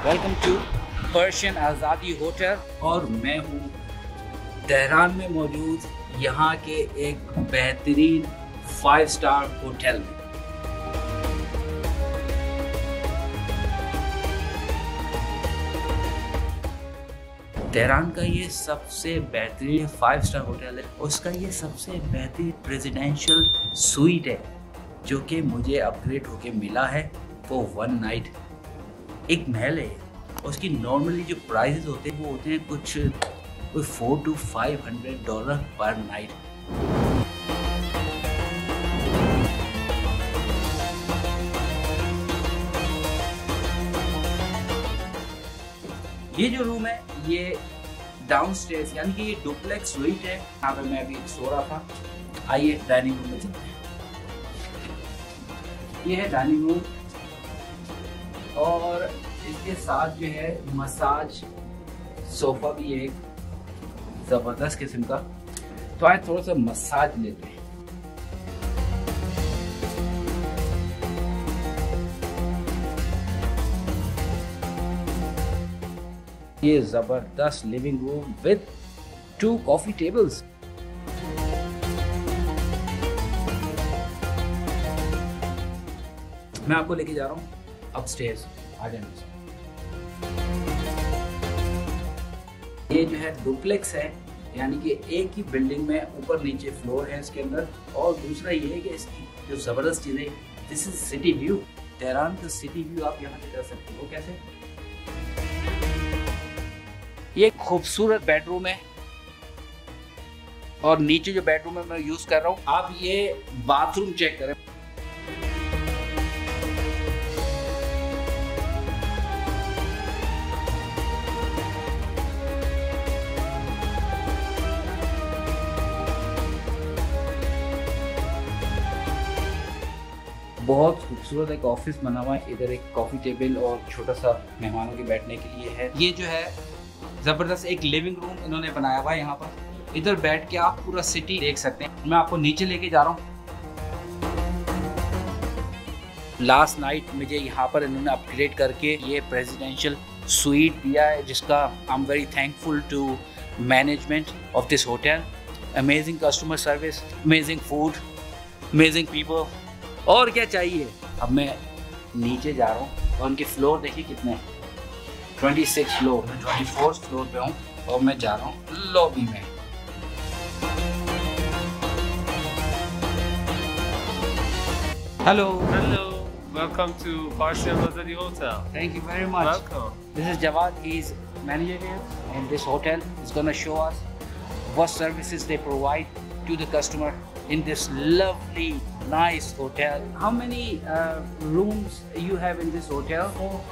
Welcome to Persian Azadi hotel और मैं हूँ तेहरान में मौजूद यहाँ के एक बेहतरीन 5 स्टार होटल में। तेहरान का ये सबसे बेहतरीन 5 स्टार होटल है। उसका ये सबसे बेहतरीन प्रेसिडेंशियल स्वीट है जो कि मुझे अपग्रेड होके मिला है वो 1 नाइट। एक महल है। उसकी नॉर्मली जो प्राइसेस होते हैं वो होते हैं कुछ $400 to $500 पर नाइट। ये जो रूम है ये डाउनस्टेयर्स यानी कि ये डुप्लेक्स स्वीट है। यहाँ पे मैं अभी सो रहा था। आइए डाइनिंग रूम में चलते हैं। ये है डाइनिंग रूम और इसके साथ जो है मसाज सोफा भी है एक जबरदस्त किस्म का। तो आए थोड़ा सा मसाज लेते हैं। ये जबरदस्त living room with 2 coffee tables. मैं आपको लेके जा रहा हूँ अपस्टेयर्स। आ जाए। ये जो है डुप्लेक्स है यानी कि एक ही बिल्डिंग में ऊपर नीचे फ्लोर है इसके अंदर। और दूसरा ये है कि इसकी जो जबरदस्त चीज है this is city view. Tehran का सिटी व्यू आप यहाँ से कर सकते हो। कैसे? ये खूबसूरत बेडरूम है और नीचे जो बेडरूम है मैं यूज कर रहा हूँ। आप ये बाथरूम चेक करें। बहुत खूबसूरत एक ऑफिस बना हुआ है। इधर एक कॉफी टेबल और छोटा सा मेहमानों के बैठने के लिए है। ये जो है जबरदस्त एक लिविंग रूम इन्होंने बनाया हुआ है। यहाँ पर इधर बैठ के आप पूरा सिटी देख सकते हैं। मैं आपको नीचे लेके जा रहा हूँ। लास्ट नाइट मुझे यहाँ पर इन्होंने अपग्रेड करके ये प्रेसिडेंशियल स्वीट दिया है जिसका I am very thankful to management of this hotel. Amazing customer service, amazing food, amazing people. और क्या चाहिए। अब मैं नीचे जा रहा हूँ और उनके फ्लोर देखिए कितने हैं। 26 फ्लोर। मैं 24 फ्लोर पे हूँ और मैं जा रहा हूँ लॉबी में। Hello hello, welcome to Persian Azadi hotel. Thank you very much. Welcome. This is Javad, he is manager here in this hotel. He's gonna show us what services they provide to the customer in this lovely nice hotel. How many rooms you have in this hotel?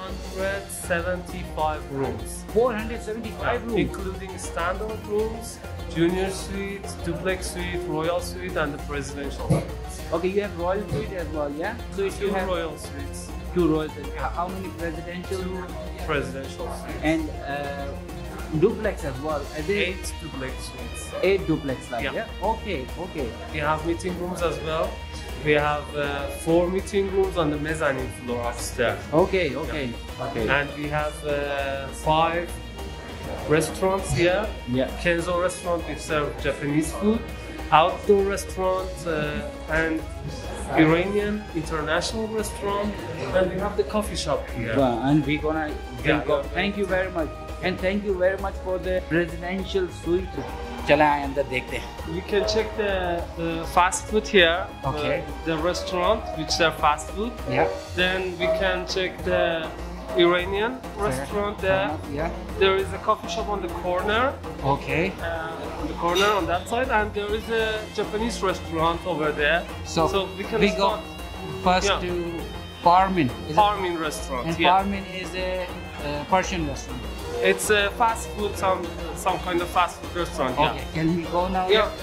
475 rooms. 475 rooms, including standard rooms, junior suite, duplex suite, royal suite, and the presidential suite. Okay, you have royal suite as well, yeah? So if Two you have royal suites, 2 royal suites, how many presidential? 2 presidential suites, And duplex as well. Are they 8 duplex suites. 8 duplex like, Yeah. yeah? Okay. We have meeting rooms as well. We have 4 meeting rooms on the mezzanine floor upstairs. Okay. And we have 5 restaurants here. Yeah. Kenzo restaurant, we serve Japanese food. Outdoor restaurant and Iranian international restaurant. And we have the coffee shop here. Wow, and we're gonna drink Yeah. Thank you very much. And thank you very much for the presidential suite. चले आए अंदर देखते हैं। You can check the fast food here. Okay. The restaurant which serve fast food. Yeah. Then we can check the Iranian restaurant there. Yeah. There is a coffee shop on the corner. Okay. On the corner on that side, and there is a Japanese restaurant over there. So we can go start first Yeah. to Parmin. Is it? Parmin restaurant. And Yeah. Parmin is a Persian restaurant. It's a fast food, some kind of fast food restaurant. Okay. Can we go now? Yeah.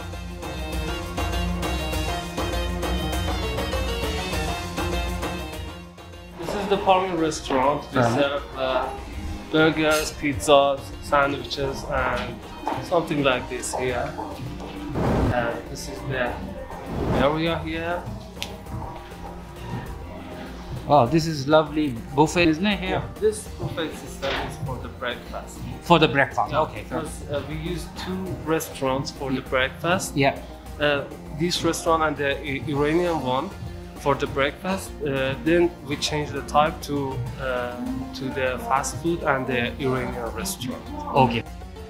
This is the Parmin restaurant. We serve burgers, pizzas, sandwiches, and something like this here. And this is the area here. Oh, this is lovely buffet, isn't it? Here. Yeah, this buffet system is for the breakfast. For the breakfast. Yeah, Okay. because we use two restaurants for the breakfast. Yeah. This restaurant and the Iranian one for the breakfast. Then we change the type to the fast food and the Iranian restaurant. Okay.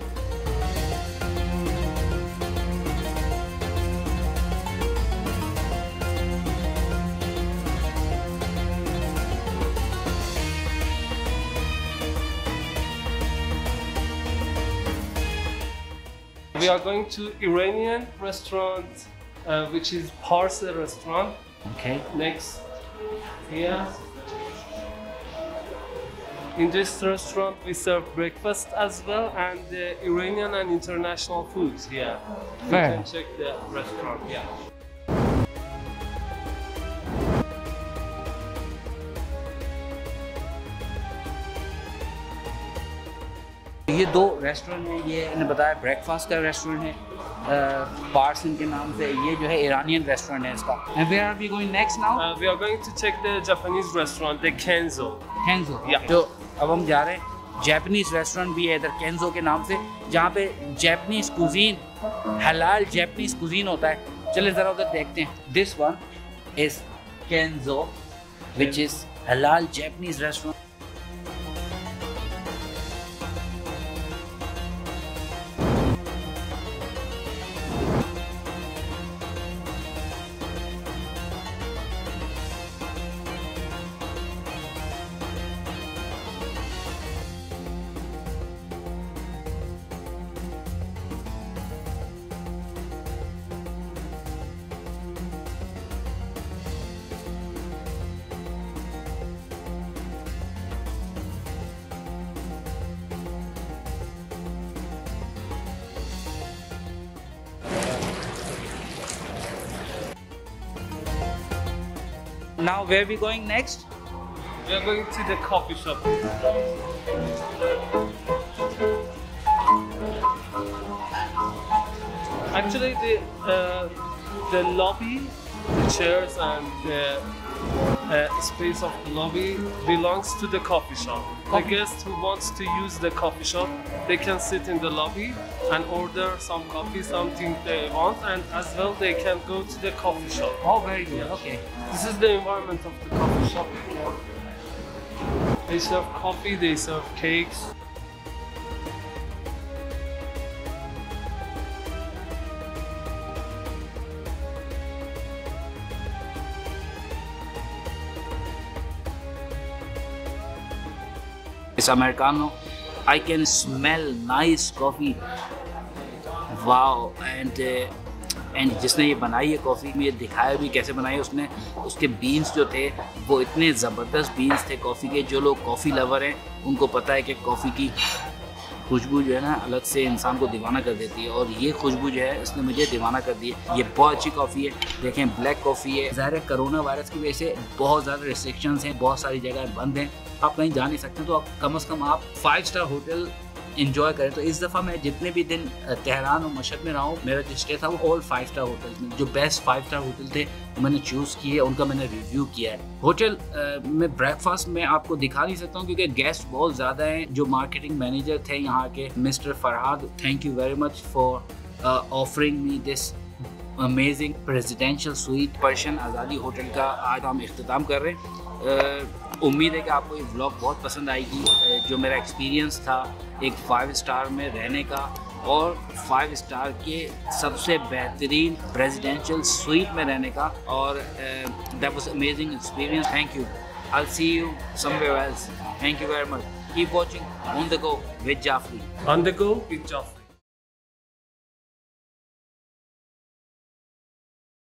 We are going to Iranian restaurant, which is Parsi restaurant. Okay. Next, here. In this restaurant, we serve breakfast as well and the Iranian and international foods here. You Fair. can check the restaurant. Yeah. ये दो restaurant है, ये इन्होंने बताया breakfast का restaurant है person के नाम से, ये जो है ईरानियन रेस्टोरेंट है इसका। And where are we going next now? We are going to check the Japanese restaurant, the Kenzo. Kenzo. Yeah. तो अब हम जा रहे हैं, जैपनीज रेस्टोरेंट भी है इधर केंजो के नाम से, जहाँ पे Japanese cuisine, halal Japanese cuisine होता है। चलिए ज़रा उधर देखते हैं। This one is Kenzo which is halal Japanese restaurant. Now where we going next? We are going to the coffee shop. Actually, the lobby, the chairs and the space of the lobby belongs to the coffee shop. The guest who wants to use the coffee shop, they can sit in the lobby and order some coffee, something they want, and as well they can go to the coffee shop. Oh, very good. Okay. This is the environment of the coffee shop. They serve coffee, they serve cakes. It's Americano. I can smell nice coffee. Wow. And जिसने ये बनाई है coffee में, ये दिखाया भी कैसे बनाई है उसने। उसके बीन्स जो थे वो इतने ज़बरदस्त बीन्स थे कॉफ़ी के। जो लोग कॉफ़ी लवर हैं उनको पता है कि कॉफ़ी की खुशबू जो है ना अलग से इंसान को दीवाना कर देती है, और ये खुशबू जो है इसने मुझे दीवाना कर दी है। ये बहुत अच्छी कॉफ़ी है। देखें, ब्लैक कॉफ़ी है। ज़ाहिर है कोरोना वायरस की वजह से बहुत ज़्यादा रिस्ट्रिक्शंस हैं, बहुत सारी जगह बंद हैं, आप कहीं जा नहीं सकते, तो आप कम से कम आप 5 स्टार होटल इंजॉय करें। तो इस दफ़ा मैं जितने भी दिन तेहरान और मशहद में रहा हूँ, मेरा जो स्टे था वो ऑल 5 स्टार होटल्स में, जो बेस्ट 5 स्टार होटल थे मैंने चूज़ किए, उनका मैंने रिव्यू किया है। होटल में ब्रेकफास्ट में आपको दिखा नहीं सकता हूँ क्योंकि गेस्ट बहुत ज़्यादा हैं। जो मार्केटिंग मैनेजर थे यहाँ के, mister Farhad, thank you very much for offering me this amazing presidential suite. Persian Azadi hotel का आज हम इख्तिताम कर रहे हैं। उम्मीद है कि आपको ये व्लॉग बहुत पसंद आएगी। जो मेरा एक्सपीरियंस था एक 5 स्टार में रहने का और 5 स्टार के सबसे बेहतरीन प्रेसिडेंशियल स्वीट में रहने का, और that was amazing experience. Thank you. I will see you somewhere else. Thank you very much. Keep watching on the go with Jafri. On the go with Jaffrey.